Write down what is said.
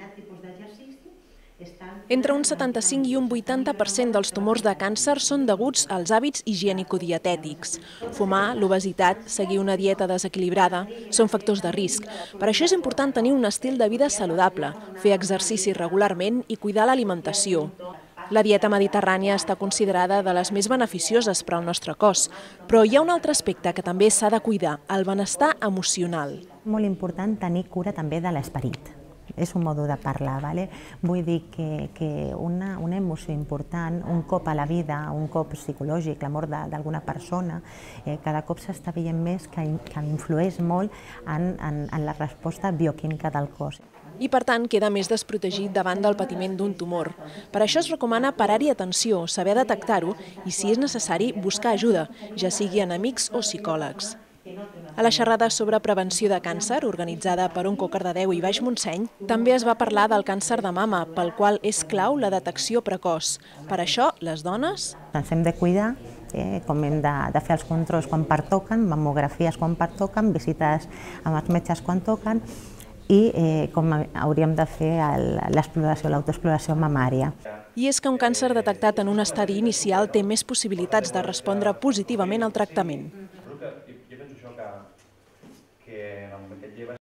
Entre un 75 i un 80% dels tumors de càncer són deguts als hàbits higienico-dietètics. Fumar, l'obesitat, seguir una dieta desequilibrada són factors de risc. Per això és important tenir un estil de vida saludable, fer exercici regularment i cuidar l'alimentació. La dieta mediterrània està considerada de les més beneficioses per al nostre cos, però hi ha un altre aspecte que també s'ha de cuidar, el benestar emocional. Molt important tenir cura també de l'esperit. És un modo de parlar, ¿vale? Vull dir que una emoció important, un cop a la vida, un cop psicològic, la mort d'alguna persona, cada cop s'està veient més que influeix molt en la resposta bioquímica del cos. I, per tant, queda més desprotegit davant del patiment d'un tumor. Per això es recomana parar-hi atenció, saber detectar-ho i, si és necessari, buscar ajuda, ja sigui en amics o psicòlegs. A la xerrada sobre prevenció de càncer, organitzada per Onco Cardedeu i Baix Montseny, també es va parlar del càncer de mama, pel qual és clau la detecció precoç. Per això, les dones ens hem de cuidar, com hem de fer els controls quan pertoquen, mamografies quan pertoquen, visites amb els metges quan toquen, i com hauríem de fer l'exploració, l'autoexploració mamària. I és que un càncer detectat en un estadi inicial té més possibilitats de respondre positivament al tractament.